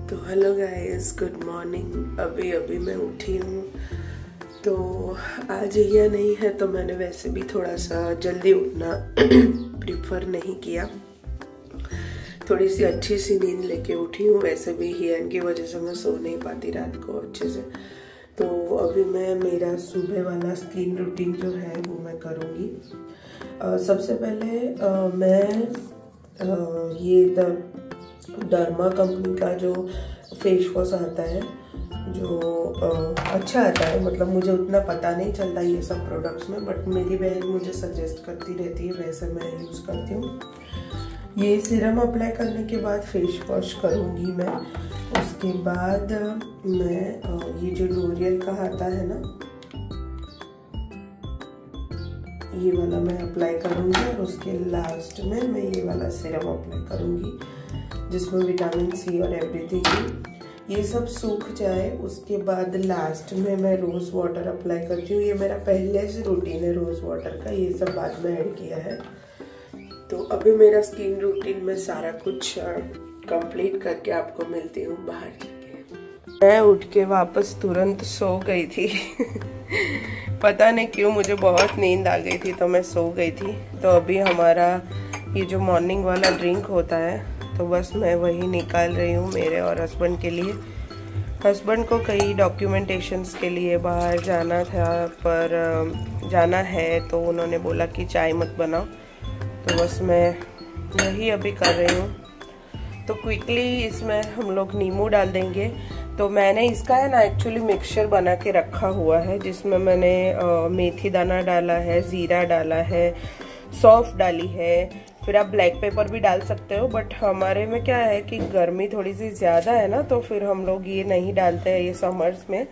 तो hello guys, good morning. अभी अभी मैं उठी हूँ। तो आज यह नहीं है तो मैंने वैसे भी थोड़ा सा जल्दी उठना प्रिफर नहीं किया। थोड़ी सी अच्छी सी नींद लेके उठी हूँ। वैसे भी हियन की वजह से मैं सो नहीं पाती रात को अच्छे से। तो अभी मैं मेरा सुबह वाला स्किन रूटीन जो है वो मैं करूँगी। सबसे पहले मैं ये डर्मा कंपनी का जो फेस वॉश आता है जो अच्छा आता है, मतलब मुझे उतना पता नहीं चलता ये सब प्रोडक्ट्स में, बट मेरी बहन मुझे सजेस्ट करती रहती है, वैसे मैं यूज़ करती हूँ। ये सीरम अप्लाई करने के बाद फेस वॉश करूँगी मैं। उसके बाद मैं ये जो लोरियल का आता है ना, ये वाला मैं अप्लाई करूँगी और उसके लास्ट में मैं ये वाला सीरम अप्लाई करूँगी जिसमें विटामिन सी और एवरीथिंग ये सब सूख जाए। उसके बाद लास्ट में मैं रोज़ वाटर अप्लाई करती हूँ। ये मेरा पहले से रूटीन है रोज़ वाटर का, ये सब बाद में ऐड किया है। तो अभी मेरा स्किन रूटीन में सारा कुछ कंप्लीट करके आपको मिलती हूँ बाहर जाके। मैं उठ के वापस तुरंत सो गई थी पता नहीं क्यों मुझे बहुत नींद आ गई थी तो मैं सो गई थी। तो अभी हमारा ये जो मॉर्निंग वाला ड्रिंक होता है तो बस मैं वही निकाल रही हूँ मेरे और हस्बैंड के लिए। हस्बैंड को कई डॉक्यूमेंटेशंस के लिए बाहर जाना था, पर जाना है तो उन्होंने बोला कि चाय मत बनाओ, तो बस मैं यही अभी कर रही हूँ। तो क्विकली इसमें हम लोग नींबू डाल देंगे। तो मैंने इसका है ना एक्चुअली मिक्सचर बना के रखा हुआ है जिसमें मैंने मेथी दाना डाला है, ज़ीरा डाला है, सौंफ डाली है, फिर आप ब्लैक पेपर भी डाल सकते हो, बट हमारे में क्या है कि गर्मी थोड़ी सी ज़्यादा है ना, तो फिर हम लोग ये नहीं डालते हैं ये समर्स में।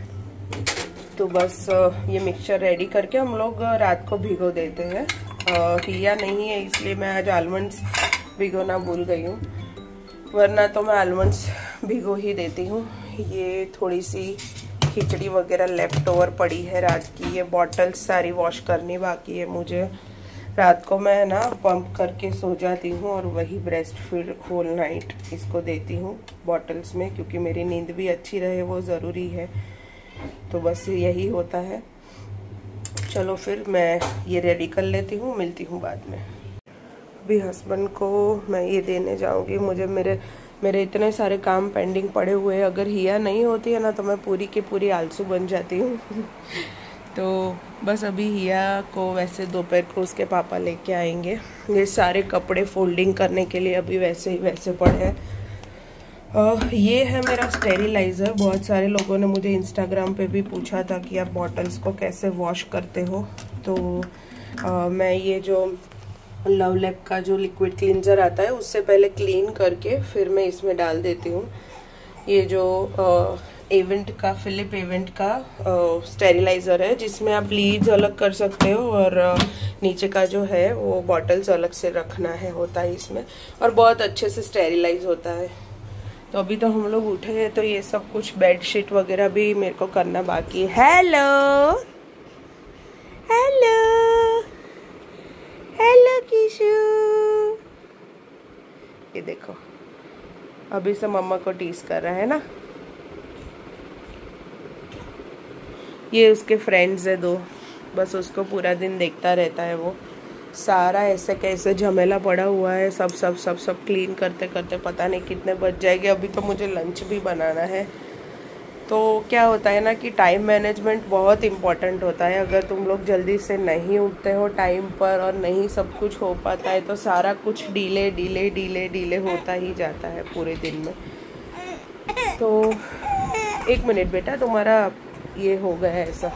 तो बस ये मिक्सचर रेडी करके हम लोग रात को भिगो देते हैं। हिया नहीं है इसलिए मैं आज आलमंड्स भिगोना भूल गई हूँ, वरना तो मैं आलमंड्स भिगो ही देती हूँ। ये थोड़ी सी खिचड़ी वगैरह लेफ्ट ओवर पड़ी है रात की। ये बॉटल्स सारी वॉश करनी बाकी है मुझे। रात को मैं ना पंप करके सो जाती हूँ और वही ब्रेस्ट फीड होल नाइट इसको देती हूँ बॉटल्स में, क्योंकि मेरी नींद भी अच्छी रहे वो ज़रूरी है। तो बस यही होता है। चलो फिर मैं ये रेडी कर लेती हूँ, मिलती हूँ बाद में। अभी हस्बैंड को मैं ये देने जाऊँगी। मुझे मेरे इतने सारे काम पेंडिंग पड़े हुए हैं। अगर हिया नहीं होती है ना तो मैं पूरी की पूरी आलसू बन जाती हूँ तो बस अभी हिया को वैसे दोपहर को उसके पापा लेके आएंगे। ये सारे कपड़े फोल्डिंग करने के लिए अभी वैसे ही वैसे पड़े हैं। ये है मेरा स्टेरिलाइज़र। बहुत सारे लोगों ने मुझे इंस्टाग्राम पे भी पूछा था कि आप बॉटल्स को कैसे वॉश करते हो। तो मैं ये जो लवलैप का जो लिक्विड क्लींजर आता है उससे पहले क्लीन करके फिर मैं इसमें डाल देती हूँ। ये जो एवेंट का फिलिप एवेंट का स्टेरिलाइज़र है जिसमें आप लीड्स अलग कर सकते हो और नीचे का जो है वो बॉटल्स अलग से रखना है होता है इसमें, और बहुत अच्छे से स्टेरिलाइज होता है। तो अभी तो हम लोग उठे हैं तो ये सब कुछ बेडशीट वगैरह भी मेरे को करना बाकी है। हेलो हेलो हेलो किशु, ये देखो अभी से मम्मा को टीज कर रहा है ना। ये उसके फ्रेंड्स है दो, बस उसको पूरा दिन देखता रहता है वो। सारा ऐसे कैसे झमेला पड़ा हुआ है, सब सब सब सब क्लीन करते करते पता नहीं कितने बज जाएंगे। अभी तो मुझे लंच भी बनाना है। तो क्या होता है ना कि टाइम मैनेजमेंट बहुत इम्पॉर्टेंट होता है। अगर तुम लोग जल्दी से नहीं उठते हो टाइम पर और नहीं सब कुछ हो पाता है तो सारा कुछ डिले डिले डिले डिले होता ही जाता है पूरे दिन में। तो एक मिनट बेटा, तुम्हारा ये हो गया है ऐसा।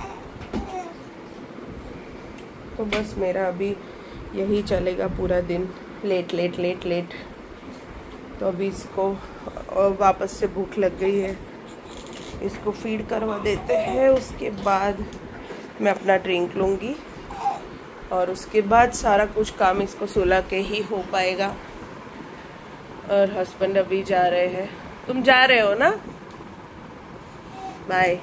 तो बस मेरा अभी यही चलेगा पूरा दिन, लेट लेट लेट लेट। तो अभी इसको वापस से भूख लग गई है, इसको फीड करवा देते हैं। उसके बाद मैं अपना ड्रिंक लूँगी और उसके बाद सारा कुछ काम इसको सुला के ही हो पाएगा। और हस्बैंड अभी जा रहे हैं। तुम जा रहे हो ना? बाय।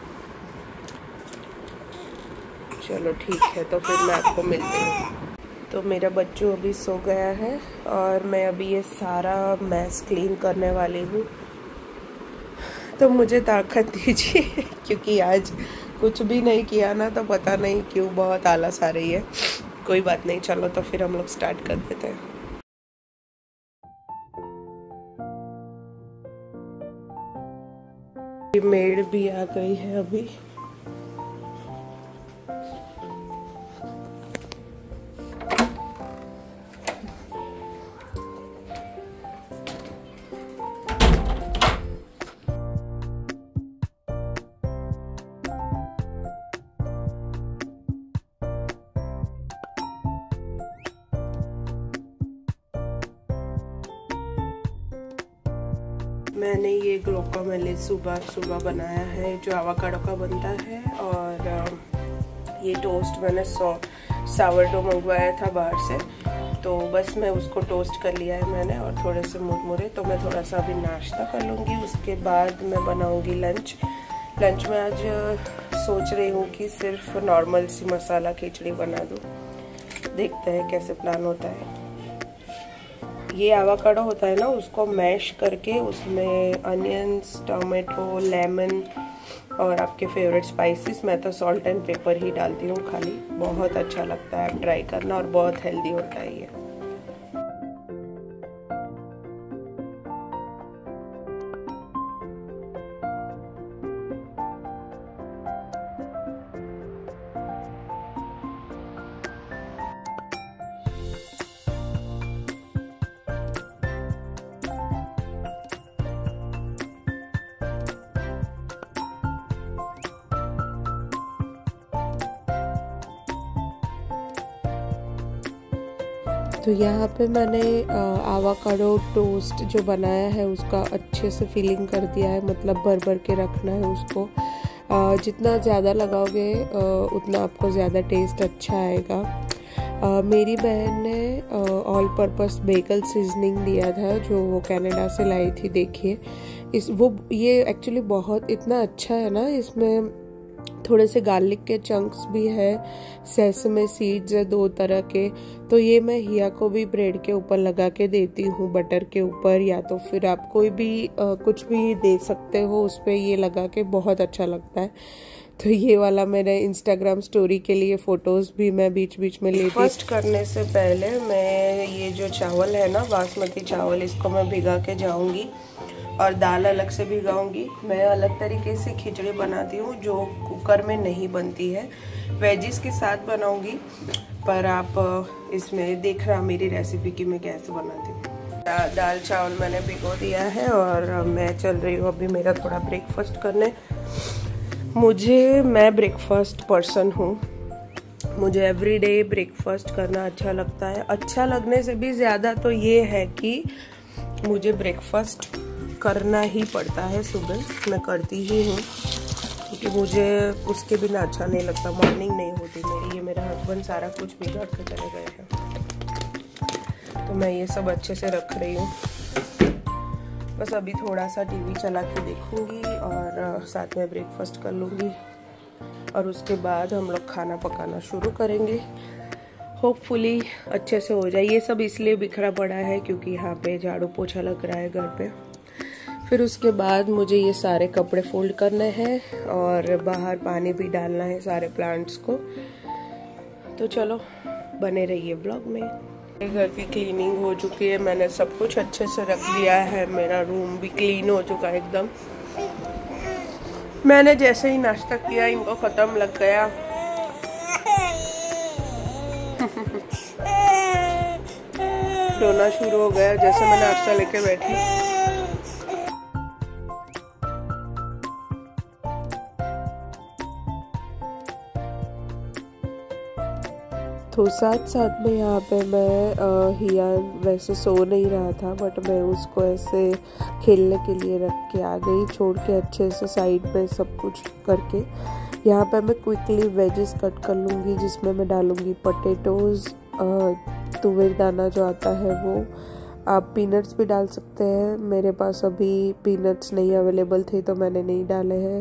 चलो ठीक है, तो फिर मैं आपको मिलती हूँ। तो मेरा बच्चू अभी सो गया है और मैं अभी ये सारा मैस क्लीन करने वाली हूँ। तो मुझे ताकत दीजिए क्योंकि आज कुछ भी नहीं किया ना, तो पता नहीं क्यों बहुत आलस आ रही है। कोई बात नहीं, चलो तो फिर हम लोग स्टार्ट कर देते हैं। मेड भी आ गई है अभी। मैंने ये गुआकामेले सुबह बनाया है जो आवाकाडो का बनता है। और ये टोस्ट मैंने सावरडो मंगवाया था बाहर से, तो बस मैं उसको टोस्ट कर लिया है मैंने और थोड़े से मुरमुरे। तो मैं थोड़ा सा अभी नाश्ता कर लूँगी, उसके बाद मैं बनाऊँगी लंच में आज सोच रही हूँ कि सिर्फ नॉर्मल सी मसाला खिचड़ी बना दूँ। देखते हैं कैसे प्लान होता है। ये आवाकाडो होता है ना, उसको मैश करके उसमें अनियंस, टमाटो, लेमन और आपके फेवरेट स्पाइसेस, मैं तो सॉल्ट एंड पेपर ही डालती हूँ खाली। बहुत अच्छा लगता है, आप ट्राई करना और बहुत हेल्दी होता है ये। तो यहाँ पे मैंने आवाकाडो टोस्ट जो बनाया है उसका अच्छे से फिलिंग कर दिया है, मतलब भर के रखना है उसको। जितना ज़्यादा लगाओगे उतना आपको ज़्यादा टेस्ट अच्छा आएगा। मेरी बहन ने ऑल पर्पस बेकल सीजनिंग दिया था जो वो कनाडा से लाई थी। देखिए ये एक्चुअली बहुत इतना अच्छा है ना, इसमें थोड़े से गार्लिक के चंक्स भी है, सेसमे सीड्स है 2 तरह के। तो ये मैं हिया को भी ब्रेड के ऊपर लगा के देती हूँ, बटर के ऊपर, या तो फिर आप कोई भी कुछ भी दे सकते हो उस पर ये लगा के, बहुत अच्छा लगता है। तो ये वाला मेरे इंस्टाग्राम स्टोरी के लिए फोटोज भी मैं बीच में लेती। फर्स्ट करने से पहले मैं ये जो चावल है ना, बासमती चावल, इसको मैं भिगा के जाऊंगी और दाल अलग से भिगाऊंगी। मैं अलग तरीके से खिचड़ी बनाती हूँ जो कुकर में नहीं बनती है, वेजिस के साथ बनाऊंगी। पर आप इसमें देखना मेरी रेसिपी की मैं कैसे बनाती हूँ। दाल चावल मैंने भिगो दिया है और मैं चल रही हूँ अभी मेरा थोड़ा ब्रेकफास्ट करने। मैं ब्रेकफास्ट पर्सन हूँ, मुझे एवरीडे ब्रेकफास्ट करना अच्छा लगता है। अच्छा लगने से भी ज़्यादा तो ये है कि मुझे ब्रेकफास्ट करना ही पड़ता है। सुबह मैं करती ही हूँ क्योंकि मुझे उसके बिना अच्छा नहीं लगता। मॉर्निंग नहीं होती मेरी, ये मेरा हस्बैंड सारा कुछ बिगाड़ के चले गए हैं। तो मैं ये सब अच्छे से रख रही हूँ। बस अभी थोड़ा सा टीवी चला के देखूँगी और साथ में ब्रेकफास्ट कर लूँगी और उसके बाद हम लोग खाना पकाना शुरू करेंगे। होपफुली अच्छे से हो जाए। ये सब इसलिए बिखरा पड़ा है क्योंकि यहाँ पे झाड़ू पोछा लग रहा है घर पे। फिर उसके बाद मुझे ये सारे कपड़े फोल्ड करने हैं और बाहर पानी भी डालना है सारे प्लांट्स को। तो चलो बने रहिए ब्लॉग में। घर की क्लीनिंग हो चुकी है, मैंने सब कुछ अच्छे से रख दिया है। मेरा रूम भी क्लीन हो चुका है एकदम। मैंने जैसे ही नाश्ता किया इनको खत्म लग गया। रोना शुरू हो गया जैसे मैं नाश्ता लेके बैठी। तो साथ में यहाँ पे मैं हिया वैसे सो नहीं रहा था, बट मैं उसको ऐसे खेलने के लिए रख के आ गई, छोड़ के अच्छे से साइड में सब कुछ करके। यहाँ पे मैं क्विकली वेजेस कट कर लूँगी जिसमें मैं डालूँगी पोटैटोज़, तुवेर दाना जो आता है वो। आप पीनट्स भी डाल सकते हैं, मेरे पास अभी पीनट्स नहीं अवेलेबल थे तो मैंने नहीं डाले हैं।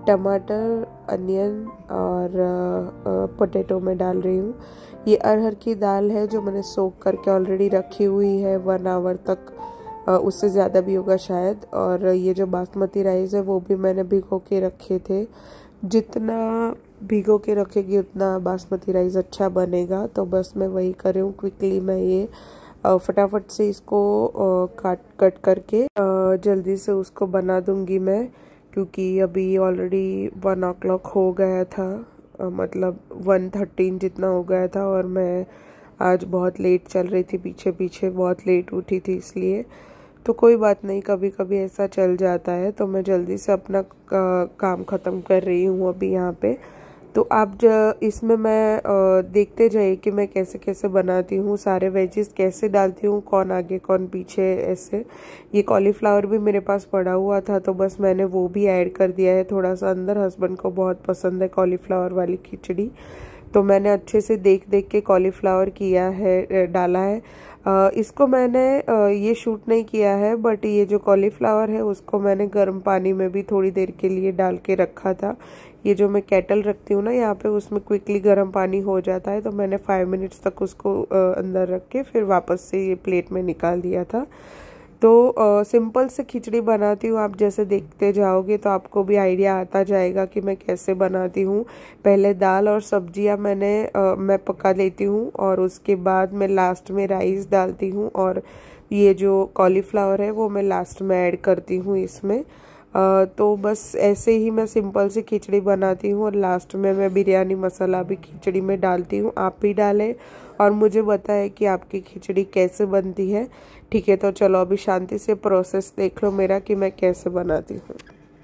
टमाटर, अनियन और पोटैटो में डाल रही हूँ। ये अरहर की दाल है जो मैंने सोक करके ऑलरेडी रखी हुई है 1 आवर तक, उससे ज़्यादा भी होगा शायद। और ये जो बासमती राइस है वो भी मैंने भिगो के रखे थे। जितना भिगो के रखेगी उतना बासमती राइस अच्छा बनेगा। तो बस मैं वही कर रही हूँ। क्विकली मैं ये फटाफट से इसको कट करके जल्दी से उसको बना दूंगी मैं, क्योंकि अभी ऑलरेडी 1 o'clock हो गया था, मतलब 1:13 जितना हो गया था। और मैं आज बहुत लेट चल रही थी, पीछे पीछे बहुत लेट उठी थी, इसलिए तो कोई बात नहीं, कभी कभी ऐसा चल जाता है। तो मैं जल्दी से अपना काम ख़त्म कर रही हूँ अभी यहाँ पे। तो आप इसमें मैं देखते जाइए कि मैं कैसे कैसे बनाती हूँ, सारे वेजेस कैसे डालती हूँ, कौन आगे कौन पीछे ऐसे। ये कॉलीफ्लावर भी मेरे पास पड़ा हुआ था तो बस मैंने वो भी ऐड कर दिया है थोड़ा सा अंदर। हस्बैंड को बहुत पसंद है कॉलीफ्लावर वाली खिचड़ी, तो मैंने अच्छे से देख देख के कॉलीफ्लावर किया है, डाला है। इसको मैंने ये शूट नहीं किया है, बट ये जो कॉलीफ्लावर है उसको मैंने गर्म पानी में भी थोड़ी देर के लिए डाल के रखा था। ये जो मैं केटल रखती हूँ ना यहाँ पे, उसमें क्विकली गर्म पानी हो जाता है, तो मैंने 5 मिनट्स तक उसको अंदर रख के फिर वापस से ये प्लेट में निकाल दिया था। तो सिंपल से खिचड़ी बनाती हूँ। आप जैसे देखते जाओगे तो आपको भी आइडिया आता जाएगा कि मैं कैसे बनाती हूँ। पहले दाल और सब्जियाँ मैं पका लेती हूँ और उसके बाद मैं लास्ट में राइस डालती हूँ, और ये जो कॉलीफ्लावर है वो मैं लास्ट में ऐड करती हूँ इसमें। तो बस ऐसे ही मैं सिंपल सी खिचड़ी बनाती हूँ, और लास्ट में मैं बिरयानी मसाला भी खिचड़ी में डालती हूँ। आप भी डालें और मुझे बताएं कि आपकी खिचड़ी कैसे बनती है। ठीक है, तो चलो अभी शांति से प्रोसेस देख लो मेरा कि मैं कैसे बनाती हूँ।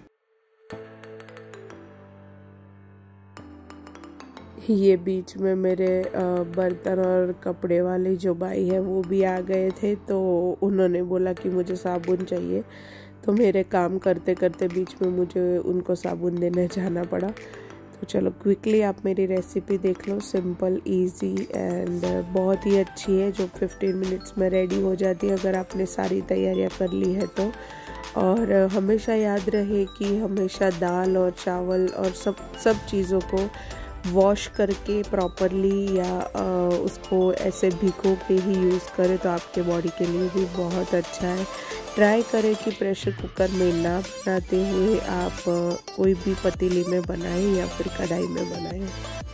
ये बीच में मेरे बर्तन और कपड़े वाले जो भाई है वो भी आ गए थे, तो उन्होंने बोला कि मुझे साबुन चाहिए, तो मेरे काम करते करते बीच में मुझे उनको साबुन देने जाना पड़ा। तो चलो क्विकली आप मेरी रेसिपी देख लो, सिंपल इजी एंड बहुत ही अच्छी है, जो 15 मिनट्स में रेडी हो जाती है अगर आपने सारी तैयारियां कर ली है तो। और हमेशा याद रहे कि हमेशा दाल और चावल और सब चीज़ों को वॉश करके प्रॉपरली या उसको ऐसे भिगो के ही यूज़ करें तो आपके बॉडी के लिए भी बहुत अच्छा है। ट्राई करें कि प्रेशर कुकर में ना बनाते हुए आप कोई भी पतीली में बनाएं या फिर कढ़ाई में बनाएं।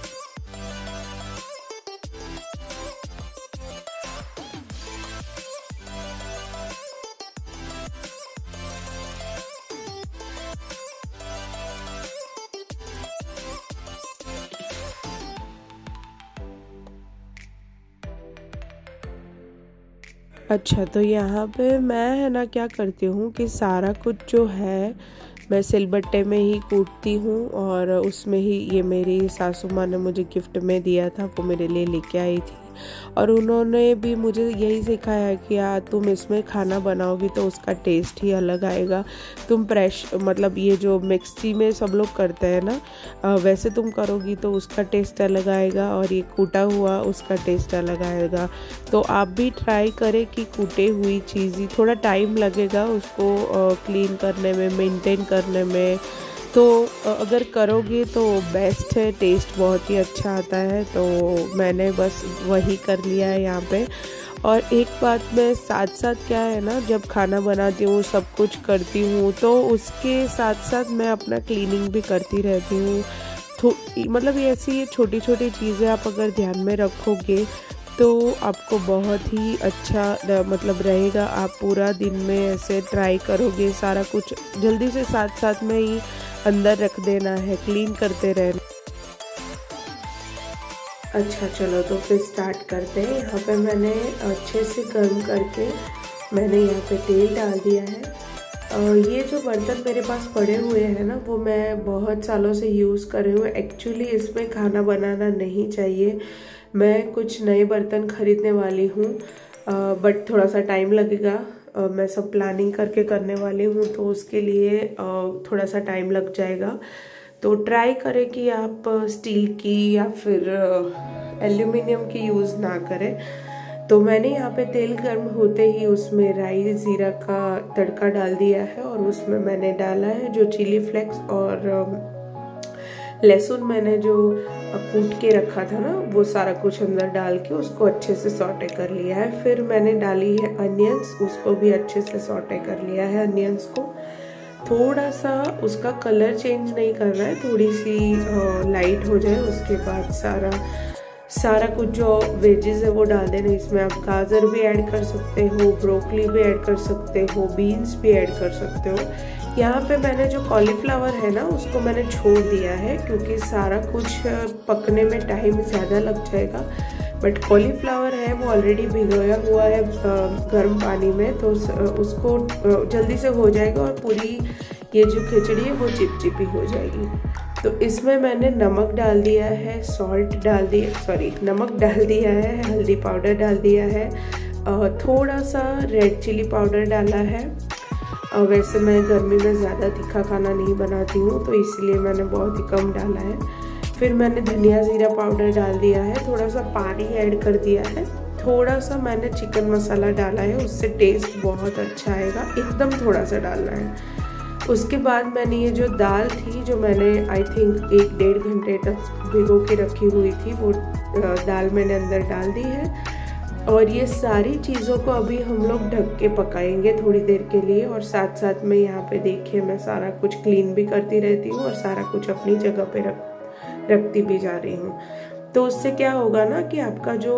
अच्छा, तो यहाँ पे मैं है ना क्या करती हूँ कि सारा कुछ जो है मैं सिलबट्टे में ही कूटती हूँ, और उसमें ही ये मेरी सासू माँ ने मुझे गिफ्ट में दिया था, वो मेरे लिए लेके आई थी। और उन्होंने भी मुझे यही सिखाया कि यार तुम इसमें खाना बनाओगी तो उसका टेस्ट ही अलग आएगा। तुम मतलब ये जो मिक्सी में सब लोग करते हैं ना, वैसे तुम करोगी तो उसका टेस्ट अलग आएगा, और ये कूटा हुआ उसका टेस्ट अलग आएगा। तो आप भी ट्राई करें कि कूटे हुई चीज़ ही, थोड़ा टाइम लगेगा उसको क्लीन करने में, मेंटेन करने में, तो अगर करोगे तो बेस्ट है, टेस्ट बहुत ही अच्छा आता है। तो मैंने बस वही कर लिया है यहाँ पे। और एक बात मैं साथ साथ क्या है ना, जब खाना बनाती हूँ सब कुछ करती हूँ तो उसके साथ साथ मैं अपना क्लीनिंग भी करती रहती हूँ। तो मतलब ये ऐसी छोटी छोटी चीज़ें आप अगर ध्यान में रखोगे तो आपको बहुत ही अच्छा मतलब रहेगा। आप पूरा दिन में ऐसे ट्राई करोगे, सारा कुछ जल्दी से साथ साथ में ही अंदर रख देना है, क्लीन करते रहना। अच्छा चलो तो फिर स्टार्ट करते हैं। यहाँ पे मैंने अच्छे से गर्म करके मैंने यहाँ पे तेल डाल दिया है। ये जो बर्तन मेरे पास पड़े हुए हैं ना, वो मैं बहुत सालों से यूज़ कर रही हूँ। एक्चुअली इसमें खाना बनाना नहीं चाहिए, मैं कुछ नए बर्तन खरीदने वाली हूँ, बट थोड़ा सा टाइम लगेगा। मैं सब प्लानिंग करके करने वाली हूँ, तो उसके लिए थोड़ा सा टाइम लग जाएगा। तो ट्राई करें कि आप स्टील की या फिर एल्यूमिनियम की यूज़ ना करें। तो मैंने यहाँ पे तेल गर्म होते ही उसमें राई ज़ीरा का तड़का डाल दिया है, और उसमें मैंने डाला है जो चिली फ्लेक्स और लहसुन मैंने जो कूट के रखा था ना, वो सारा कुछ अंदर डाल के उसको अच्छे से सॉटे कर लिया है। फिर मैंने डाली है अनियंस, उसको भी अच्छे से सॉटे कर लिया है। अनियंस को थोड़ा सा उसका कलर चेंज नहीं कर रहा है, थोड़ी सी लाइट हो जाए, उसके बाद सारा कुछ जो वेजेस है वो डाल देना। इसमें आप गाजर भी ऐड कर सकते हो, ब्रोकली भी ऐड कर सकते हो, बीन्स भी ऐड कर सकते हो। यहाँ पे मैंने जो कॉलीफ्लावर है ना उसको मैंने छोड़ दिया है, क्योंकि सारा कुछ पकने में टाइम ज़्यादा लग जाएगा। बट कॉलीफ्लावर है वो ऑलरेडी भिगोया हुआ है गर्म पानी में, तो उसको जल्दी से हो जाएगा और पूरी ये जो खिचड़ी है वो चिपचिपी हो जाएगी। तो इसमें मैंने नमक डाल दिया है, नमक डाल दिया है, हल्दी पाउडर डाल दिया है, थोड़ा सा रेड चिली पाउडर डाला है। वैसे मैं गर्मी में ज़्यादा तीखा खाना नहीं बनाती हूँ, तो इसलिए मैंने बहुत ही कम डाला है। फिर मैंने धनिया जीरा पाउडर डाल दिया है, थोड़ा सा पानी ऐड कर दिया है, थोड़ा सा मैंने चिकन मसाला डाला है, उससे टेस्ट बहुत अच्छा आएगा, एकदम थोड़ा सा डालना है। उसके बाद मैंने ये जो दाल थी, जो मैंने आई थिंक 1-1.5 घंटे तक भिगो के रखी हुई थी, वो दाल मैंने अंदर डाल दी है। और ये सारी चीज़ों को अभी हम लोग ढक के पकाएंगे थोड़ी देर के लिए। और साथ साथ में यहाँ पे देखिए मैं सारा कुछ क्लीन भी करती रहती हूँ और सारा कुछ अपनी जगह पे रखती भी जा रही हूँ। तो उससे क्या होगा ना कि आपका जो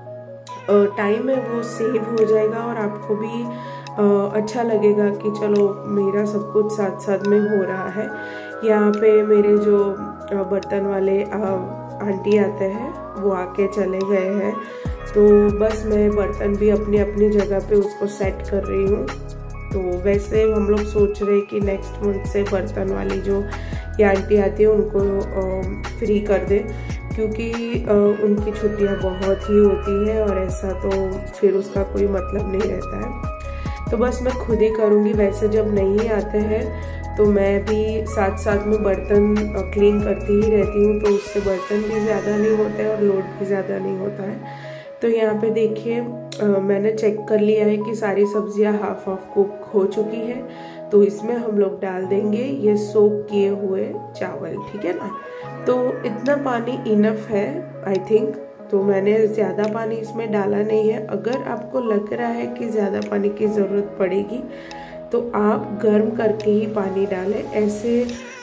टाइम है वो सेव हो जाएगा और आपको भी अच्छा लगेगा कि चलो मेरा सब कुछ साथ साथ में हो रहा है। यहाँ पे मेरे जो बर्तन वाले आंटी आते हैं वो आके चले गए हैं, तो बस मैं बर्तन भी अपनी अपनी जगह पे उसको सेट कर रही हूँ। तो वैसे हम लोग सोच रहे हैं कि नेक्स्ट मंथ से बर्तन वाली जो ये आंटी आती है उनको फ्री कर दे, क्योंकि उनकी छुट्टियाँ बहुत ही होती है और ऐसा तो फिर उसका कोई मतलब नहीं रहता है। तो बस मैं खुद ही करूँगी। वैसे जब नहीं आते हैं तो मैं भी साथ साथ में बर्तन क्लीन करती ही रहती हूँ, तो उससे बर्तन भी ज़्यादा नहीं होते और लोड भी ज़्यादा नहीं होता है। तो यहाँ पे देखिए मैंने चेक कर लिया है कि सारी सब्जियाँ हाफ कुक हो चुकी है, तो इसमें हम लोग डाल देंगे ये सोक किए हुए चावल, ठीक है ना। तो इतना पानी इनफ है आई थिंक, तो मैंने ज़्यादा पानी इसमें डाला नहीं है। अगर आपको लग रहा है कि ज़्यादा पानी की ज़रूरत पड़ेगी तो आप गर्म करके ही पानी डालें। ऐसे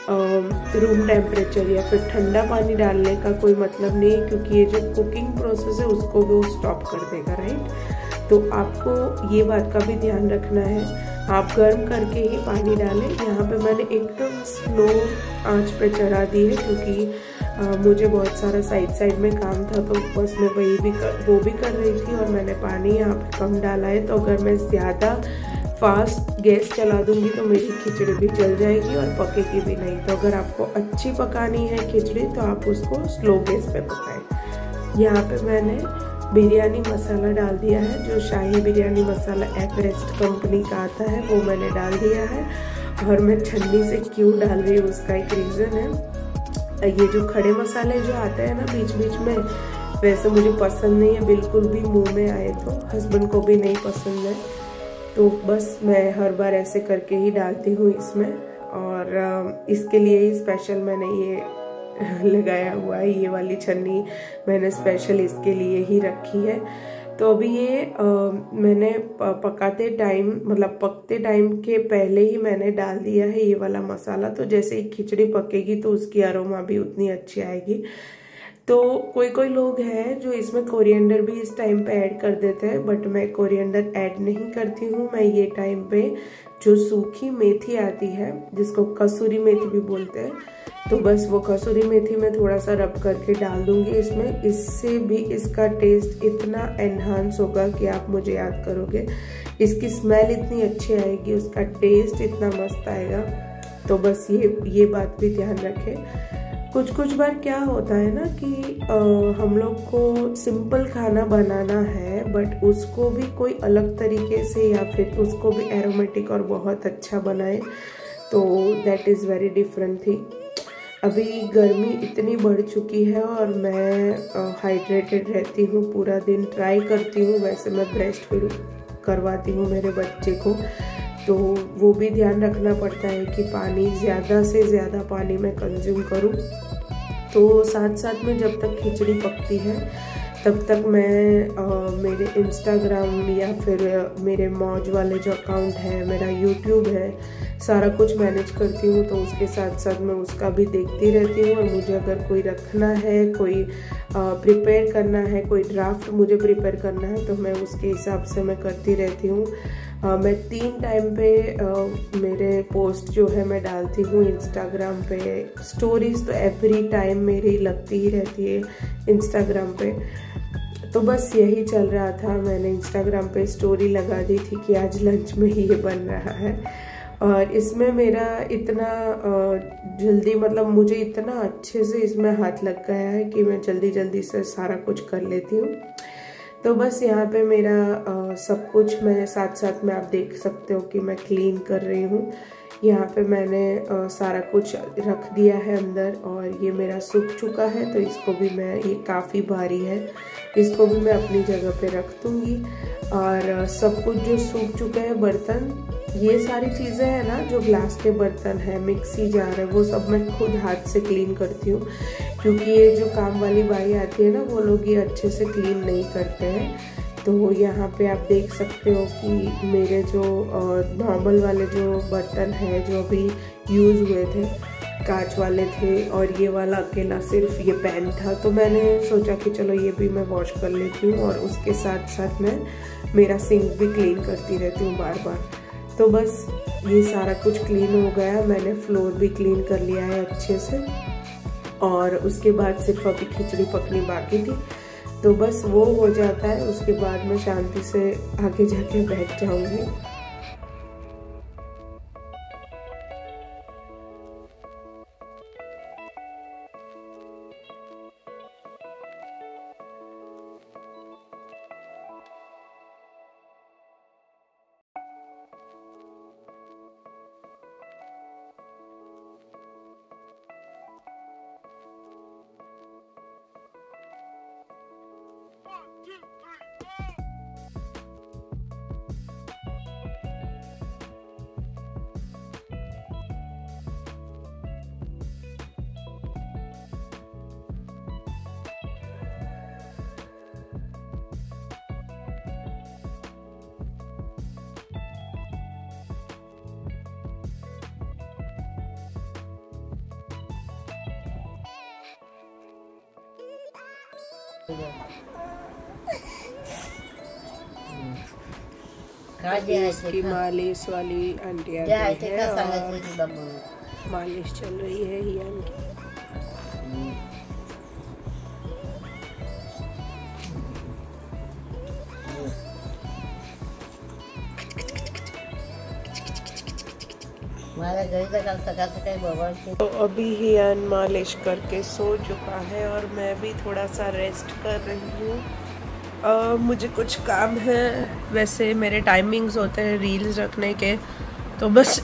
रूम टेम्परेचर या फिर ठंडा पानी डालने का कोई मतलब नहीं है, क्योंकि ये जो कुकिंग प्रोसेस है उसको वो स्टॉप कर देगा, राइट। तो आपको ये बात का भी ध्यान रखना है, आप गर्म करके ही पानी डालें। यहाँ पे मैंने एकदम स्लो आंच पे चढ़ा दी है, क्योंकि मुझे बहुत सारा साइड में काम था, तो बस मैं वो भी कर रही थी और मैंने पानी यहाँ पे कम डाला है। तो अगर मैं ज़्यादा फास्ट गैस चला दूंगी तो मेरी खिचड़ी भी जल जाएगी और पकेगी भी नहीं। तो अगर आपको अच्छी पकानी है खिचड़ी तो आप उसको स्लो गैस पे पकाएं। यहाँ पे मैंने बिरयानी मसाला डाल दिया है, जो शाही बिरयानी मसाला एवरेस्ट कंपनी का आता है वो मैंने डाल दिया है। और मैं छन्नी से क्यों डाल रही हूँ उसका एक रीज़न है, ये जो खड़े मसाले जो आते हैं ना बीच बीच में, वैसे मुझे पसंद नहीं है बिल्कुल भी, मुंह में आए तो हस्बैंड को भी नहीं पसंद है। तो बस मैं हर बार ऐसे करके ही डालती हूँ इसमें, और इसके लिए ही स्पेशल मैंने ये लगाया हुआ है, ये वाली छन्नी मैंने स्पेशल इसके लिए ही रखी है। तो अभी ये मैंने पकते टाइम के पहले ही मैंने डाल दिया है ये वाला मसाला। तो जैसे ही खिचड़ी पकेगी तो उसकी अरोमा भी उतनी अच्छी आएगी। तो कोई लोग हैं जो इसमें कोरिएंडर भी इस टाइम पे ऐड कर देते हैं, बट मैं कोरिएंडर ऐड नहीं करती हूँ। मैं ये टाइम पे जो सूखी मेथी आती है, जिसको कसूरी मेथी भी बोलते हैं, तो बस वो कसूरी मेथी में थोड़ा सा रब करके डाल दूंगी इसमें। इससे भी इसका टेस्ट इतना एनहांस होगा कि आप मुझे याद करोगे। इसकी स्मेल इतनी अच्छी आएगी, उसका टेस्ट इतना मस्त आएगा। तो बस ये बात भी ध्यान रखें। कुछ बार क्या होता है ना कि हम लोग को सिंपल खाना बनाना है, बट उसको भी कोई अलग तरीके से या फिर उसको भी एरोमेटिक और बहुत अच्छा बनाए, तो that is very different thing. अभी गर्मी इतनी बढ़ चुकी है और मैं हाइड्रेटेड रहती हूँ पूरा दिन, ट्राई करती हूँ। वैसे मैं ब्रेस्ट फीड करवाती हूँ मेरे बच्चे को, तो वो भी ध्यान रखना पड़ता है कि पानी ज़्यादा से ज़्यादा पानी मैं कंज्यूम करूँ। तो साथ साथ में जब तक खिचड़ी पकती है तब तक मैं मेरे इंस्टाग्राम या फिर मेरे मौज वाले जो अकाउंट है, मेरा यूट्यूब है, सारा कुछ मैनेज करती हूँ। तो उसके साथ साथ मैं उसका भी देखती रहती हूँ। और मुझे अगर कोई रखना है, कोई प्रिपेयर करना है, कोई ड्राफ्ट मुझे प्रिपेयर करना है, तो मैं उसके हिसाब से मैं करती रहती हूँ। मैं 3 टाइम पे मेरे पोस्ट जो है मैं डालती हूँ इंस्टाग्राम पे। स्टोरीज तो एवरी टाइम मेरी लगती ही रहती है इंस्टाग्राम पे। तो बस यही चल रहा था। मैंने इंस्टाग्राम पे स्टोरी लगा दी थी कि आज लंच में ये बन रहा है। और इसमें मेरा इतना जल्दी, मतलब मुझे इतना अच्छे से इसमें हाथ लग गया है कि मैं जल्दी जल्दी से सारा कुछ कर लेती हूँ। तो बस यहाँ पे मेरा सब कुछ मैं साथ साथ में आप देख सकते हो कि मैं क्लीन कर रही हूँ। यहाँ पे मैंने सारा कुछ रख दिया है अंदर और ये मेरा सूख चुका है। तो इसको भी मैं, ये काफ़ी भारी है, इसको भी मैं अपनी जगह पे रख दूँगी। और सब कुछ जो सूख चुके हैं बर्तन, ये सारी चीज़ें हैं ना, जो ग्लास के बर्तन है, मिक्सी जार है, वो सब मैं खुद हाथ से क्लीन करती हूँ। क्योंकि ये जो काम वाली बाई आती है ना, वो लोग ये अच्छे से क्लीन नहीं करते हैं। तो यहाँ पे आप देख सकते हो कि मेरे जो नॉर्मल वाले जो बर्तन हैं जो अभी यूज़ हुए थे, कांच वाले थे, और ये वाला अकेला सिर्फ ये पैन था। तो मैंने सोचा कि चलो ये भी मैं वॉश कर लेती हूँ। और उसके साथ साथ मैं मेरा सिंक भी क्लीन करती रहती हूँ बार बार। तो बस ये सारा कुछ क्लीन हो गया। मैंने फ्लोर भी क्लीन कर लिया है अच्छे से। और उसके बाद सिर्फ अभी खिचड़ी पकनी बाकी थी। तो बस वो हो जाता है, उसके बाद मैं शांति से आगे जाके बैठ जाऊंगी। इसकी मालिश वाली आंटी आती है और मालिश चल रही है हियान की। तो अभी हियान मालिश करके सो चुका है और मैं भी थोड़ा सा रेस्ट कर रही हूँ। मुझे कुछ काम है, वैसे मेरे टाइमिंग्स होते हैं रील्स रखने के, तो बस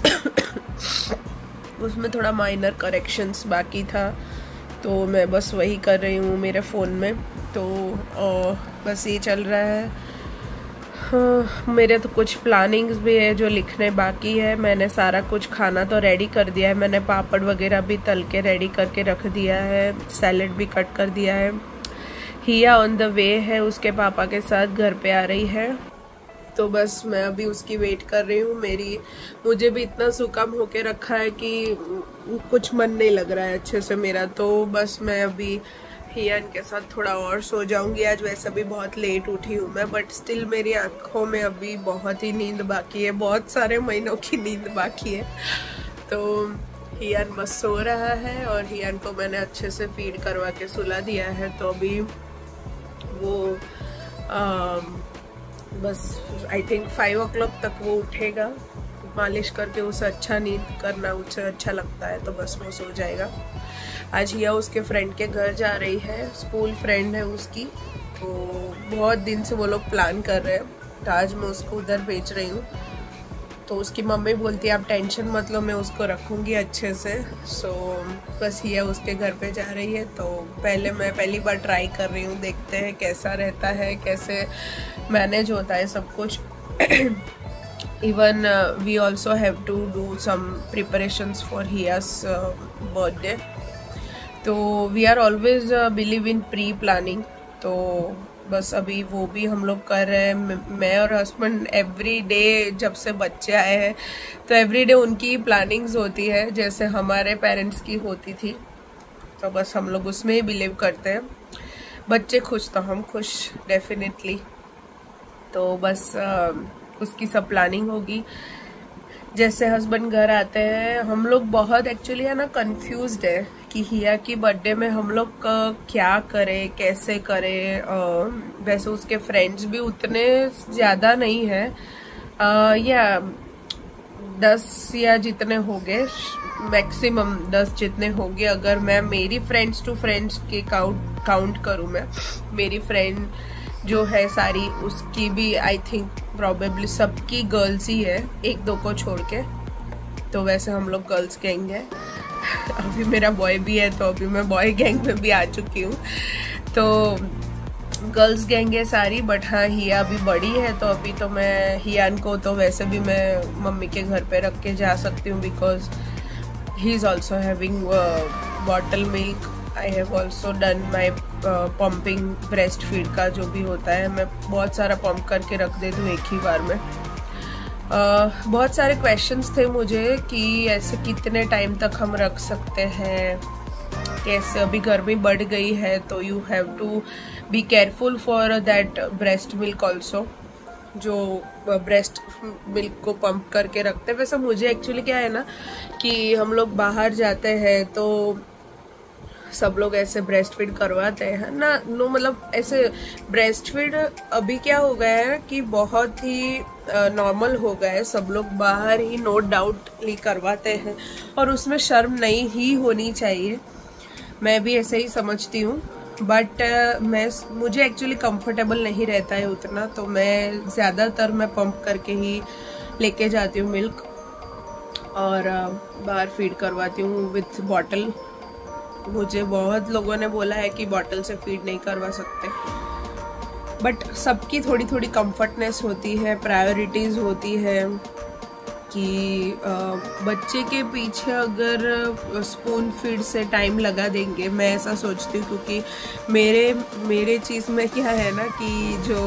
उसमें थोड़ा माइनर करेक्शंस बाकी था, तो मैं बस वही कर रही हूँ मेरे फ़ोन में। तो बस ये चल रहा है। हाँ, मेरे तो कुछ प्लानिंग्स भी है जो लिखने बाकी है। मैंने सारा कुछ खाना तो रेडी कर दिया है, मैंने पापड़ वगैरह भी तल के रेडी करके रख दिया है, सैलेड भी कट कर दिया है। हिया ऑन द वे है, उसके पापा के साथ घर पे आ रही है, तो बस मैं अभी उसकी वेट कर रही हूँ। मुझे भी इतना सुकम होके रखा है कि कुछ मन नहीं लग रहा है अच्छे से मेरा, तो बस मैं अभी हियन के साथ थोड़ा और सो जाऊंगी। आज वैसे भी बहुत लेट उठी हूँ मैं, बट स्टिल मेरी आंखों में अभी बहुत ही नींद बाकी है, बहुत सारे महीनों की नींद बाकी है। तो हियन बस सो रहा है और हियन को मैंने अच्छे से फीड करवा के सुला दिया है। तो अभी वो बस आई थिंक 5 o'clock तक वो उठेगा, मालिश करके उसे अच्छा नींद करना उसे अच्छा लगता है, तो बस वो सो जाएगा। आज हिया उसके फ्रेंड के घर जा रही है, स्कूल फ्रेंड है उसकी, तो बहुत दिन से वो लोग प्लान कर रहे हैं, तो आज मैं उसको उधर भेज रही हूँ। तो उसकी मम्मी बोलती है आप टेंशन मत लो, मैं उसको रखूँगी अच्छे से। सो बस हिया उसके घर पे जा रही है। तो मैं पहली बार ट्राई कर रही हूँ, देखते हैं कैसा रहता है, कैसे मैनेज होता है सब कुछ। Even we also have to do some preparations for Hiya's birthday. तो we are always believe in pre planning. तो बस अभी वो भी हम लोग कर रहे हैं। मैं और हस्बैंड एवरी डे, जब से बच्चे आए हैं तो एवरी डे उनकी प्लानिंग्स होती है जैसे हमारे पेरेंट्स की होती थी। तो बस हम लोग उसमें ही बिलीव करते हैं। बच्चे खुश तो हम खुश डेफिनेटली। तो बस उसकी सब प्लानिंग होगी। जैसे हस्बैंड घर आते हैं, हम लोग बहुत एक्चुअली है ना कंफ्यूज्ड है कि हिया की बर्थडे में हम लोग क्या करें, कैसे करें। वैसे उसके फ्रेंड्स भी उतने ज्यादा नहीं है, या 10 या जितने हो गए, मैक्सिमम 10 जितने होंगे। अगर मैं मेरी फ्रेंड्स टू फ्रेंड्स के काउंट करूं, मैं मेरी फ्रेंड जो है सारी, उसकी भी आई थिंक प्रोबेबली सबकी गर्ल्स ही है, 1-2 को छोड़ के। तो वैसे हम लोग गर्ल्स गैंग है। अभी मेरा बॉय भी है, तो अभी मैं बॉय गैंग में भी आ चुकी हूँ। तो गर्ल्स गैंग है सारी। बट हाँ, हिया अभी बड़ी है, तो अभी तो मैं हियान को तो वैसे भी मैं मम्मी के घर पे रख के जा सकती हूँ, because he is also having bottle milk. I have also done my pumping breast feed का जो भी होता है, मैं बहुत सारा पंप करके रख देती हूँ एक ही बार में। बहुत सारे क्वेश्चंस थे मुझे कि ऐसे कितने टाइम तक हम रख सकते हैं, कैसे। अभी गर्मी बढ़ गई है तो you have to be careful for that breast milk also, जो ब्रेस्ट मिल्क को पंप करके रखते हैं। वैसे मुझे एक्चुअली क्या है ना कि हम लोग बाहर जाते हैं तो सब लोग ऐसे ब्रेस्ट फीड करवाते हैं ना, नो मतलब ऐसे ब्रेस्ट फीड अभी क्या हो गया है कि बहुत ही नॉर्मल हो गया है। सब लोग बाहर ही नो डाउटली करवाते हैं और उसमें शर्म नहीं ही होनी चाहिए। मैं भी ऐसे ही समझती हूँ। बट मुझे एक्चुअली कंफर्टेबल नहीं रहता है उतना, तो मैं ज़्यादातर मैं पंप करके ही लेके जाती हूँ मिल्क और बाहर फीड करवाती हूँ विथ बॉटल। मुझे बहुत लोगों ने बोला है कि बॉटल से फीड नहीं करवा सकते, बट सबकी थोड़ी थोड़ी कंफर्टनेस होती है, प्रायोरिटीज़ होती है कि बच्चे के पीछे अगर स्पून फीड से टाइम लगा देंगे, मैं ऐसा सोचती हूँ। क्योंकि मेरे चीज़ में क्या है ना कि जो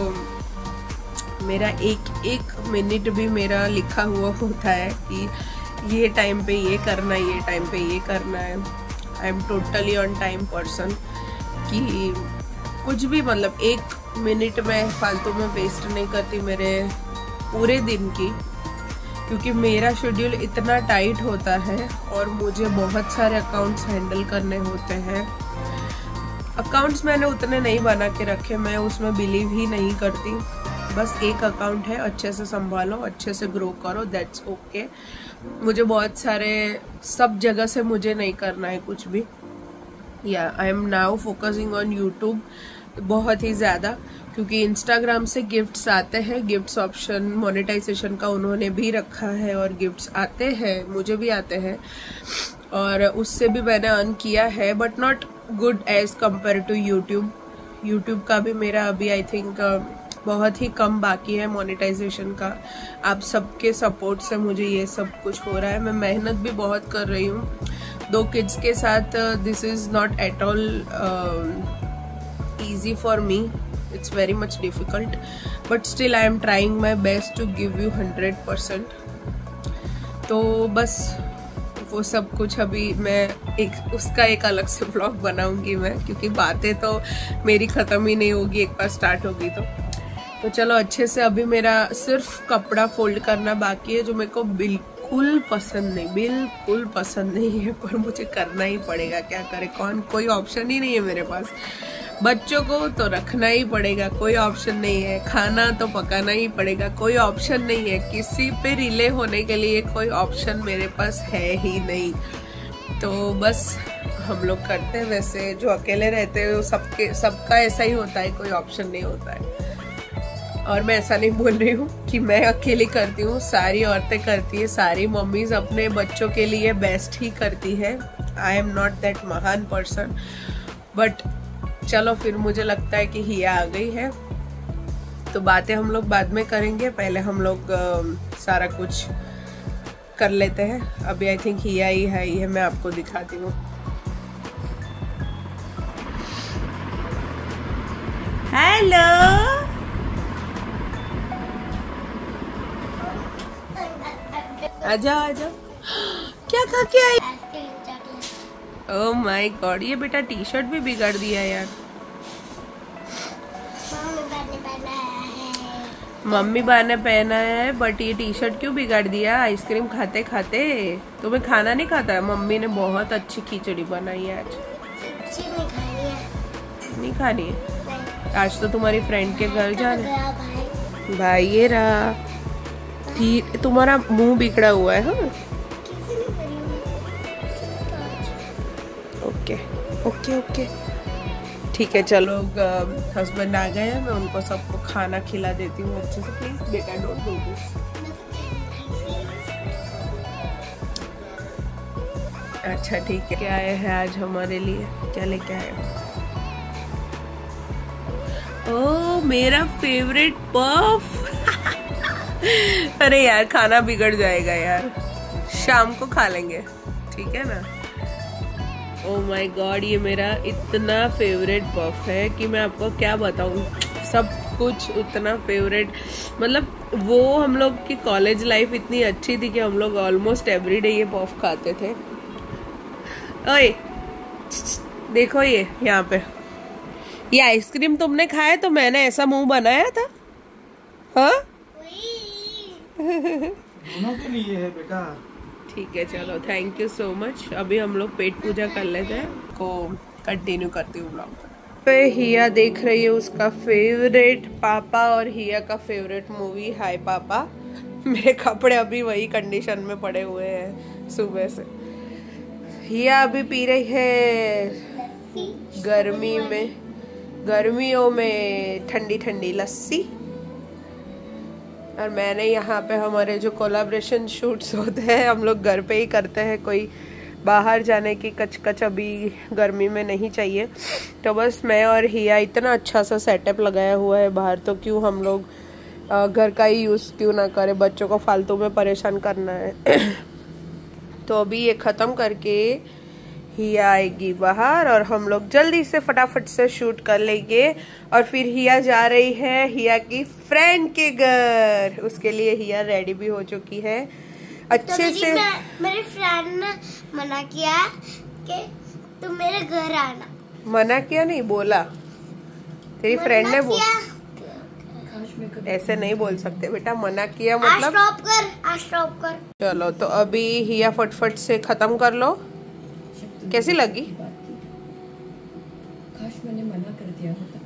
मेरा एक मिनट भी मेरा लिखा हुआ होता है कि ये टाइम पे ये करना है, ये टाइम पे ये करना है। I am totally on time person कि कुछ भी मतलब 1 मिनट में फालतू में वेस्ट नहीं करती मेरे पूरे दिन की, क्योंकि मेरा शेड्यूल इतना टाइट होता है और मुझे बहुत सारे अकाउंट्स हैंडल करने होते हैं। अकाउंट्स मैंने उतने नहीं बना के रखे, मैं उसमें बिलीव ही नहीं करती। बस एक अकाउंट है, अच्छे से संभालो, अच्छे से ग्रो करो, दैट्स ओके। मुझे बहुत सारे सब जगह से मुझे नहीं करना है कुछ भी। या I am now focusing on YouTube बहुत ही ज़्यादा, क्योंकि इंस्टाग्राम से गिफ्ट्स आते हैं, गिफ्ट्स ऑप्शन मोनेटाइजेशन का उन्होंने भी रखा है और गिफ्ट्स आते हैं, मुझे भी आते हैं और उससे भी मैंने अर्न किया है, but not good as compare to YouTube. YouTube का भी मेरा अभी आई थिंक बहुत ही कम बाकी है मोनेटाइजेशन का। आप सबके सपोर्ट से मुझे ये सब कुछ हो रहा है। मैं मेहनत भी बहुत कर रही हूँ 2 किड्स के साथ। This is not at all easy for me, it's very much difficult, but still I am trying my best to give you 100%। तो बस वो सब कुछ अभी मैं उसका एक अलग से ब्लॉग बनाऊंगी मैं, क्योंकि बातें तो मेरी ख़त्म ही नहीं होगी एक बार स्टार्ट होगी तो चलो अच्छे से। अभी मेरा सिर्फ कपड़ा फोल्ड करना बाकी है, जो मेरे को बिल्कुल पसंद नहीं है, पर मुझे करना ही पड़ेगा। क्या करे, कोई ऑप्शन ही नहीं है मेरे पास। बच्चों को तो रखना ही पड़ेगा, कोई ऑप्शन नहीं है। खाना तो पकाना ही पड़ेगा, कोई ऑप्शन नहीं है। किसी पे रिले होने के लिए कोई ऑप्शन मेरे पास है ही नहीं। तो बस हम लोग करते हैं। वैसे जो अकेले रहते हैं सबका ऐसा ही होता है, कोई ऑप्शन नहीं होता है। और मैं ऐसा नहीं बोल रही हूँ कि मैं अकेली करती हूँ, सारी औरतें करती है, सारी मम्मीज अपने बच्चों के लिए बेस्ट ही करती है। आई एम नॉट दैट महान पर्सन, बट चलो फिर मुझे लगता है कि हिया आ गई है, तो बातें हम लोग बाद में करेंगे। पहले हम लोग सारा कुछ कर लेते हैं। अभी आई थिंक हिया ही है, मैं आपको दिखाती हूँ। हेलो, आजा आजा। क्या खा के आई? ओह माय गॉड, ये बेटा टी शर्ट भी बिगाड़ दिया यार। मम्मी बा ने पहना है बट ये टी शर्ट क्यों बिगाड़ दिया? आइसक्रीम खाते खाते। तुम्हें खाना नहीं खाता? मम्मी ने बहुत अच्छी खिचड़ी बनाई है आज। नहीं खानी है? आज तो तुम्हारी फ्रेंड के घर जाना। भाई ये रहा, तुम्हारा मुंह बिगड़ा हुआ है। हाँ ओके ओके ओके ठीक है, चलो हस्बैंड आ गए हैं, मैं उनको सबको खाना खिला देती हूँ अच्छे से। प्लीज बेटा डोंट डू दिस। अच्छा ठीक है, क्या आए हैं आज हमारे लिए? क्या लेके आए? ओह मेरा फेवरेट पफ। अरे यार खाना बिगड़ जाएगा यार, शाम को खा लेंगे ठीक है ना। ओह माय गॉड, ये मेरा इतना फेवरेट पफ है कि मैं आपको क्या बताऊं। सब कुछ उतना फेवरेट, मतलब वो हम लोग की कॉलेज लाइफ इतनी अच्छी थी कि हम लोग ऑलमोस्ट एवरीडे ये पफ खाते थे। ओए देखो ये यहाँ पे, ये आइसक्रीम तुमने खाया तो मैंने ऐसा मुंह बनाया था। हाँ दोनों के लिए है बेटा। ठीक है चलो, थैंक यू सो मच। अभी हम लोग पेट पूजा कर लेते हैं, को कंटिन्यू करती हूँ ब्लॉग पे। हिया देख रही है उसका फेवरेट, पापा और हिया का फेवरेट मूवी हाय पापा। मेरे कपड़े अभी वही कंडीशन में पड़े हुए हैं सुबह से। हिया अभी पी रही है गर्मियों में ठंडी ठंडी लस्सी। और मैंने यहाँ पे हमारे जो कोलैबोरेशन शूट्स होते हैं हम लोग घर पे ही करते हैं, कोई बाहर जाने की कचकच अभी गर्मी में नहीं चाहिए। तो बस मैं और हिया इतना अच्छा सा सेटअप लगाया हुआ है बाहर, तो क्यों हम लोग घर का ही यूज़ क्यों ना करें, बच्चों को फालतू में परेशान करना है। तो अभी ये ख़त्म करके हिया आएगी बाहर और हम लोग जल्दी से फटाफट से शूट कर लेंगे। और फिर हिया जा रही है हिया की फ्रेंड के घर, उसके लिए हिया रेडी भी हो चुकी है अच्छे तो से। मेरे फ्रेंड ने मना किया कि तुम मेरे घर आना। मना किया नहीं, बोला तेरी फ्रेंड ने ऐसे नहीं बोल सकते बेटा, मना किया मतलब। स्टॉप कर। चलो तो अभी हिया फटफट से खत्म कर लो। कैसी लगी? काश मैंने मना कर दिया होता।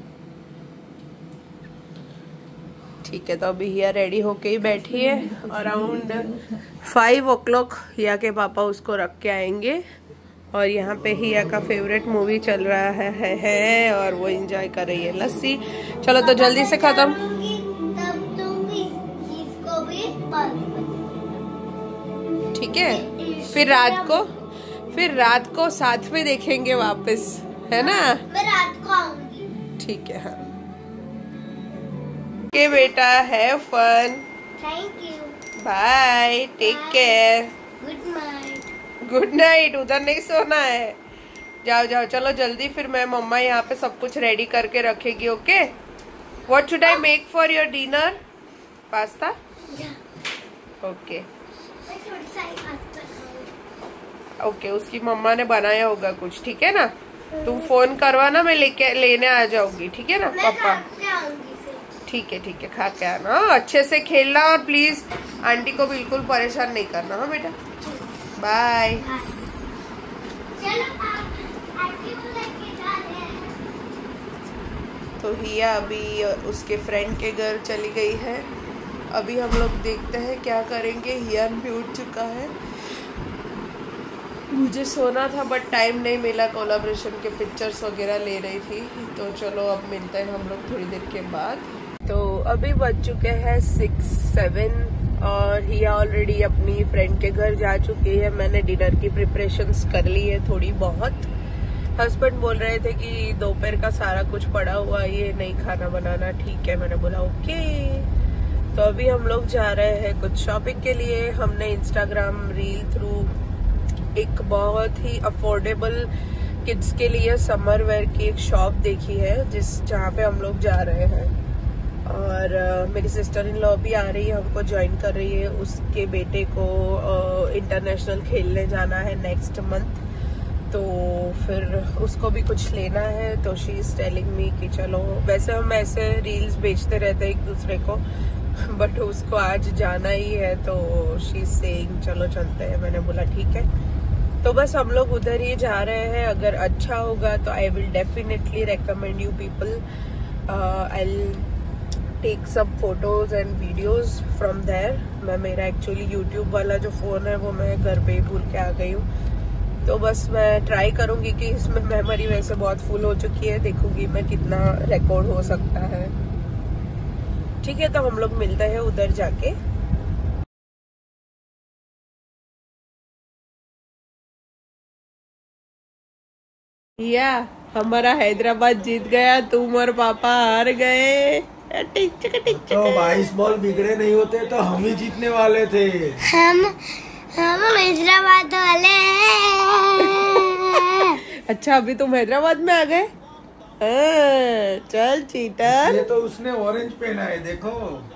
ठीक है, तो अभी हिया रेडी होके ही बैठी है। अराउंड 5 o'clock हिया के पापा उसको रख के आएंगे और यहाँ पे हिया का फेवरेट मूवी चल रहा है और वो एंजॉय कर रही है लस्सी। चलो तो जल्दी से खत्म। ठीक है, फिर रात को साथ में देखेंगे वापस, है ना? मैं रात को आऊंगी। ठीक है हाँ। ओके बेटा, have fun. Thank you. Bye, take care. Good night. Good night, उधर नहीं सोना है। जाओ जाओ, चलो जल्दी, फिर मैं मम्मा यहाँ पे सब कुछ रेडी करके रखेगी। Okay, what should I make for your dinner? Pasta? Okay okay, उसकी मम्मा ने बनाया होगा कुछ, ठीक है ना? तुम फोन करवाना, मैं लेने आ जाऊंगी, ठीक है ना पापा? ठीक है, खा के आना, अच्छे से खेलना और प्लीज आंटी को बिल्कुल परेशान नहीं करना। हाँ बेटा, बाय। तो हिया अभी उसके फ्रेंड के घर चली गई है। अभी हम लोग देखते हैं क्या करेंगे। हिया भी उठ चुका है, मुझे सोना था बट टाइम नहीं मिला, कोलैबोरेशन के पिक्चर्स वगैरह ले रही थी। तो चलो अब मिलते हैं हम लोग थोड़ी देर के बाद। तो अभी बज चुके हैं 6-7 और हिया ऑलरेडी अपनी फ्रेंड के घर जा चुकी है। मैंने डिनर की प्रिपरेशंस कर ली है थोड़ी बहुत। हस्बैंड बोल रहे थे कि दोपहर का सारा कुछ पड़ा हुआ, ये नहीं खाना बनाना। ठीक है, मैंने बोला ओके। तो अभी हम लोग जा रहे हैं कुछ शॉपिंग के लिए। हमने इंस्टाग्राम रील थ्रू एक बहुत ही अफोर्डेबल किड्स के लिए समर वेयर की एक शॉप देखी है जहाँ पे हम लोग जा रहे हैं। और मेरी सिस्टर इन लॉ भी आ रही है, हमको ज्वाइन कर रही है। उसके बेटे को इंटरनेशनल खेलने जाना है नेक्स्ट मंथ, तो फिर उसको भी कुछ लेना है। तो शी इज टेलिंग मी कि चलो, वैसे हम ऐसे रील्स भेजते रहते हैं एक दूसरे को, बट उसको आज जाना ही है, तो शी इज सेइंग चलो चलते हैं। मैंने बोला ठीक है। तो बस हम लोग उधर ही जा रहे हैं। अगर अच्छा होगा तो I will definitely recommend you people. I will take some photos and videos from there. मेरा एक्चुअली यूट्यूब वाला जो फोन है वो मैं घर पे ही भूल के आ गई हूँ, तो बस मैं ट्राई करूंगी कि इसमें मेमोरी वैसे बहुत फुल हो चुकी है, देखूंगी मैं कितना रिकॉर्ड हो सकता है। ठीक है, तो हम लोग मिलते हैं उधर जाके। या हमारा हैदराबाद जीत गया, तुम और पापा हार गए। तो 22 बॉल बिगड़े नहीं होते तो हम ही जीतने वाले थे। हम हैदराबाद वाले हैं। अच्छा, अभी तुम हैदराबाद में आ गए। चल चीटर। ये तो उसने ऑरेंज पहना है, देखो।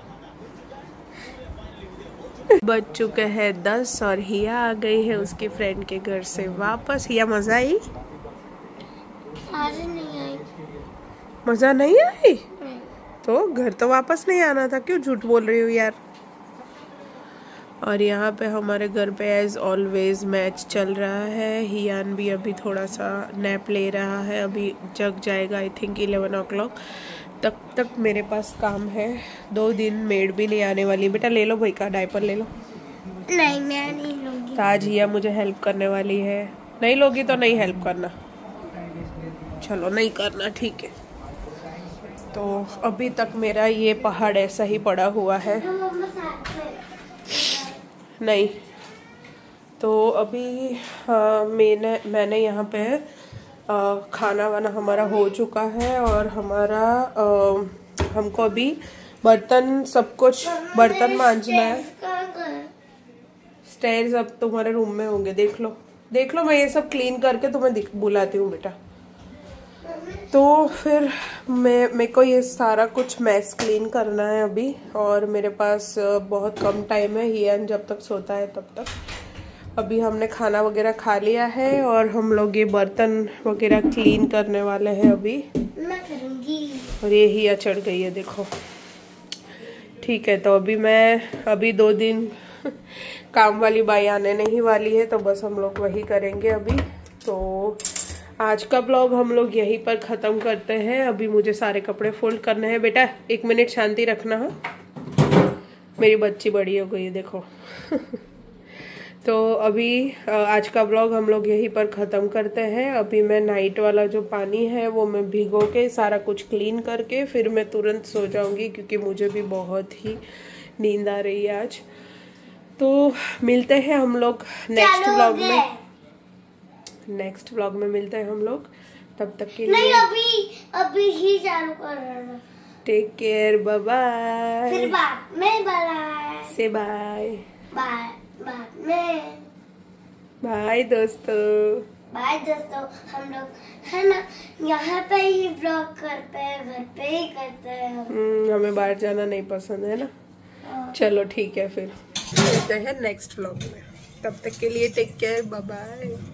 बज चुके हैं 10 और हिया आ गई है उसकी फ्रेंड के घर से वापस। हिया, मजा आई? आज नहीं आई। मजा नहीं आई? तो घर तो वापस नहीं आना था, क्यों झूठ बोल रही हो यार। और यहाँ पे हमारे घर पे एज ऑलवेज मैच चल रहा है। हियान भी अभी थोड़ा सा नैप ले रहा है, अभी जग जाएगा आई थिंक 11 o'clock। तक मेरे पास काम है। 2 दिन मेड भी नहीं आने वाली। बेटा ले लो भाई का डायपर ले लो। नहीं, मैं नहीं लूंगी। तो आज हिया मुझे हेल्प करने वाली है। नहीं लोगी तो नहीं हेल्प करना। चलो नहीं करना, ठीक है। तो अभी तक मेरा ये पहाड़ ऐसा ही पड़ा हुआ है। नहीं तो अभी मैंने यहाँ पे खाना वाना हमारा हो चुका है। और हमारा हमको अभी बर्तन सब कुछ बर्तन मांजना है। स्टेयर्स अब तुम्हारे रूम में होंगे, देख लो। मैं ये सब क्लीन करके तुम्हें बुलाती हूँ बेटा। तो फिर मेरे को ये सारा कुछ मैस क्लीन करना है अभी। और मेरे पास बहुत कम टाइम है, हियन जब तक सोता है तब तक। अभी हमने खाना वगैरह खा लिया है और हम लोग ये बर्तन वगैरह क्लीन करने वाले हैं अभी। मैं करूंगी। और ये हिया चढ़ गई है, देखो। ठीक है, तो अभी 2 दिन काम वाली बाई आने नहीं वाली है, तो बस हम लोग वही करेंगे अभी। तो आज का ब्लॉग हम लोग यहीं पर ख़त्म करते हैं। अभी मुझे सारे कपड़े फोल्ड करने हैं। बेटा 1 मिनट शांति रखना है, मेरी बच्ची बड़ी हो गई है, देखो। तो अभी आज का ब्लॉग हम लोग यहीं पर ख़त्म करते हैं। अभी मैं नाइट वाला जो पानी है वो मैं भिगो के सारा कुछ क्लीन करके फिर मैं तुरंत सो जाऊंगी, क्योंकि मुझे भी बहुत ही नींद आ रही है आज। तो मिलते हैं हम लोग नेक्स्ट ब्लॉग में। नेक्स्ट ब्लॉग में मिलते हैं हम लोग, तब तक के लिए नहीं, अभी ही चालू कर रहा हूँ। Take care, bye bye. फिर बाद में बाय से बाय बाद में बाय दोस्तों। बाय दोस्तों। हम लोग है ना यहाँ पे ही ब्लॉग करते हैं, घर पे ही करते हैं। हमें बाहर जाना नहीं पसंद है ना। चलो ठीक है, फिर मिलते हैं नेक्स्ट ब्लॉग में। तब तक के लिए टेक केयर, बाय बाय।